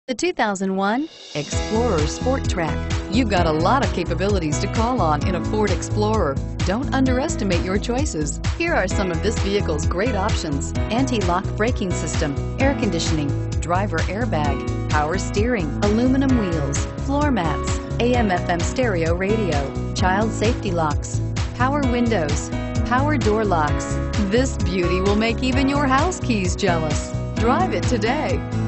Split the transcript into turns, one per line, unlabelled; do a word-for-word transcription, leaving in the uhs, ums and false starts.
The two thousand one Explorer Sport Track. You've got a lot of capabilities to call on in a Ford Explorer. Don't underestimate your choices. Here are some of this vehicle's great options: anti-lock braking system, air conditioning, driver airbag, power steering, aluminum wheels, floor mats, A M F M stereo radio, child safety locks, power windows, power door locks. This beauty will make even your house keys jealous. Drive it today.